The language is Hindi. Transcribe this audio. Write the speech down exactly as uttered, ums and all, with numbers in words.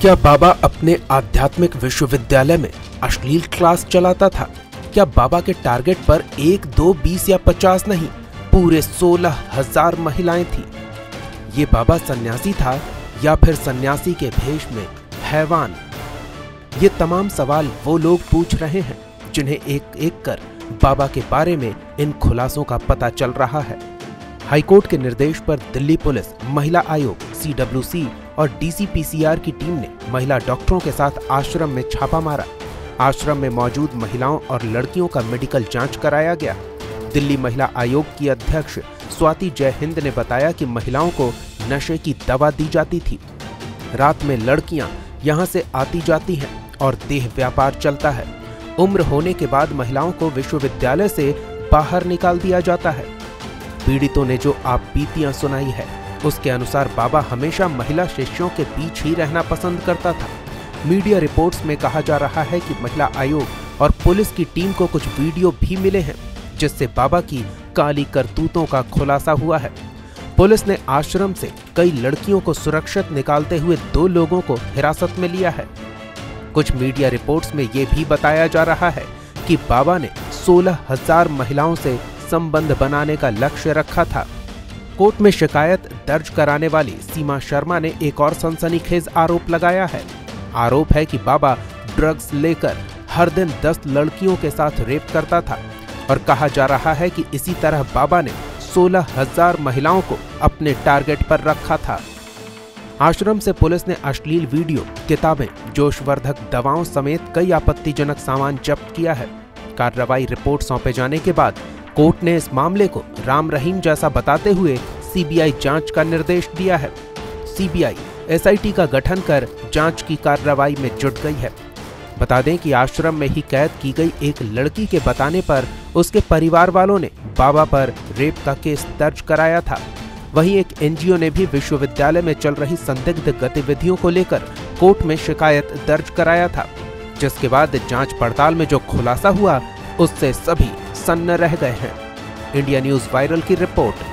क्या बाबा अपने आध्यात्मिक विश्वविद्यालय में अश्लील क्लास चलाता था? क्या बाबा के टारगेट पर एक, दो, बीस या पचास नहीं, पूरे सोलह हजार महिलाएं थी? ये बाबा सन्यासी था या फिर सन्यासी के भेष में हैवान? ये तमाम सवाल वो लोग पूछ रहे हैं जिन्हें एक एक कर बाबा के बारे में इन खुलासों का पता चल रहा है। हाईकोर्ट के निर्देश पर दिल्ली पुलिस, महिला आयोग, सी डब्ल्यू सी और D C P C R की टीम ने महिला डॉक्टरों के साथ आश्रम में छापा मारा। आश्रम में मौजूद महिलाओं और लड़कियों का मेडिकल जांच कराया गया। दिल्ली महिला आयोग की अध्यक्ष स्वाति जयहिंद ने बताया कि महिलाओं को नशे की दवा दी जाती थी। रात में लड़कियां यहां से आती जाती हैं और देह व्यापार चलता है। उम्र होने के बाद महिलाओं को विश्वविद्यालय से बाहर निकाल दिया जाता है। पीड़ितों ने जो आप बीतियां सुनाई है, उसके अनुसार बाबा हमेशा महिला शिष्यों के बीच ही रहना पसंद करता था। मीडिया रिपोर्ट्स में कहा जा रहा है कि महिला आयोग और पुलिस की टीम को कुछ वीडियो भी मिले हैं जिससे बाबा की काली करतूतों का खुलासा हुआ है। पुलिस ने आश्रम से कई लड़कियों को सुरक्षित निकालते हुए दो लोगों को हिरासत में लिया है। कुछ मीडिया रिपोर्ट्स में ये भी बताया जा रहा है कि बाबा ने सोलह हजार महिलाओं से संबंध बनाने का लक्ष्य रखा था। कोर्ट में शिकायत दर्ज कराने वाली सीमा शर्मा ने एक और सनसनीखेज आरोप लगाया है। आरोप है कि बाबा ड्रग्स लेकर हर दिन दस लड़कियों के साथ रेप करता था और कहा जा रहा है कि इसी तरह बाबा ने सोलह हजार महिलाओं को अपने टारगेट पर रखा था। आश्रम से पुलिस ने अश्लील वीडियो, किताबें, जोशवर्धक दवाओं समेत कई आपत्तिजनक सामान जब्त किया है। कार्रवाई रिपोर्ट सौंपे जाने के बाद कोर्ट ने इस मामले को राम रहीम जैसा बताते हुए सी बी आई जांच का निर्देश दिया है। C B I S I T का गठन कर जांच की कार्रवाई में जुट गई है। बता दें कि आश्रम में ही कैद की गई एक लड़की के बताने पर उसके परिवार वालों ने बाबा पर रेप का केस दर्ज कराया था। वहीं एक एन जी ओ ने भी विश्वविद्यालय में चल रही संदिग्ध गतिविधियों को लेकर कोर्ट में शिकायत दर्ज कराया था, जिसके बाद जांच पड़ताल में जो खुलासा हुआ उससे सभी सन्न रह गए हैं। इंडिया न्यूज वायरल की रिपोर्ट।